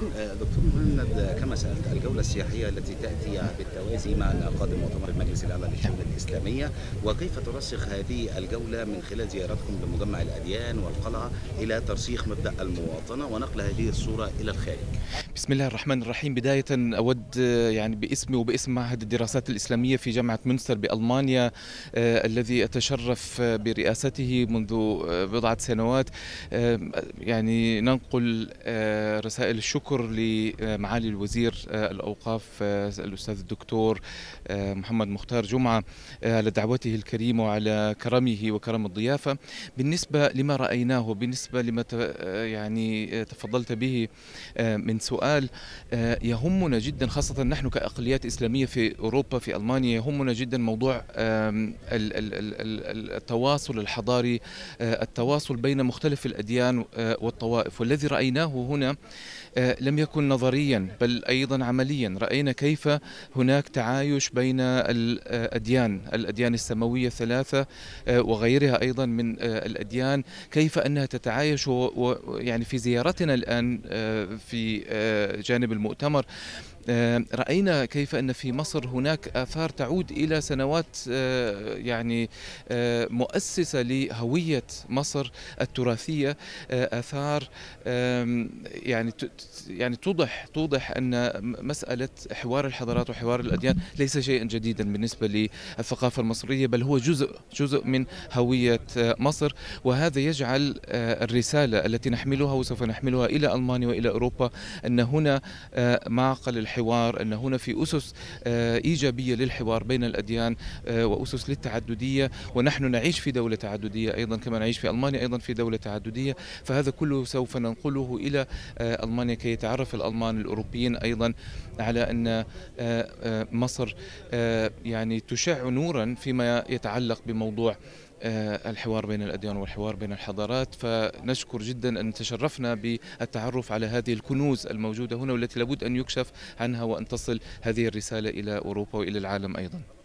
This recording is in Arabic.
دكتور مهند، كما سألت، الجولة السياحية التي تأتي بالتوازي مع انعقاد مؤتمر المجلس الأعلى للشؤون الإسلامية، وكيف ترسخ هذه الجولة من خلال زيارتكم لمجمع الأديان والقلعة إلى ترسيخ مبدأ المواطنة ونقل هذه الصورة إلى الخارج؟ بسم الله الرحمن الرحيم. بداية أود يعني باسمي وباسم معهد الدراسات الإسلامية في جامعة مünster بألمانيا، الذي أتشرف برئاسته منذ بضعة سنوات، يعني ننقل رسائل الشكر لمعالي الوزير الأوقاف الأستاذ الدكتور محمد مختار جمعة على دعوته الكريمة وعلى كرمه وكرم الضيافة. بالنسبة لما رأيناه، بالنسبة لما يعني تفضلت به من سؤال، يهمنا جدا، خاصة نحن كأقليات إسلامية في أوروبا في ألمانيا، يهمنا جدا موضوع التواصل الحضاري، التواصل بين مختلف الأديان والطوائف. والذي رأيناه هنا لم يكن نظريا بل أيضا عمليا. رأينا كيف هناك تعايش بين الأديان السماوية الثلاثة وغيرها أيضا من الأديان، كيف أنها تتعايش. ويعني في زيارتنا الآن في جانب المؤتمر رأينا كيف أن في مصر هناك آثار تعود إلى سنوات يعني مؤسسة لهوية مصر التراثية، آثار يعني توضح أن مسألة حوار الحضارات وحوار الأديان ليس شيئا جديدا بالنسبة للثقافة المصرية، بل هو جزء من هوية مصر. وهذا يجعل الرسالة التي نحملها وسوف نحملها إلى ألمانيا وإلى أوروبا أن هنا معقل الحوار، أن هنا في أسس إيجابية للحوار بين الأديان وأسس للتعددية، ونحن نعيش في دولة تعددية أيضا كما نعيش في ألمانيا أيضا في دولة تعددية. فهذا كله سوف ننقله إلى ألمانيا كي يتعرف الألمان الأوروبيين أيضا على أن مصر يعني تشع نورا فيما يتعلق بموضوع الحوار بين الأديان والحوار بين الحضارات. فنشكر جدا أن تشرفنا بالتعرف على هذه الكنوز الموجودة هنا، والتي لابد أن يكشف عنها وأن تصل هذه الرسالة إلى أوروبا وإلى العالم أيضا.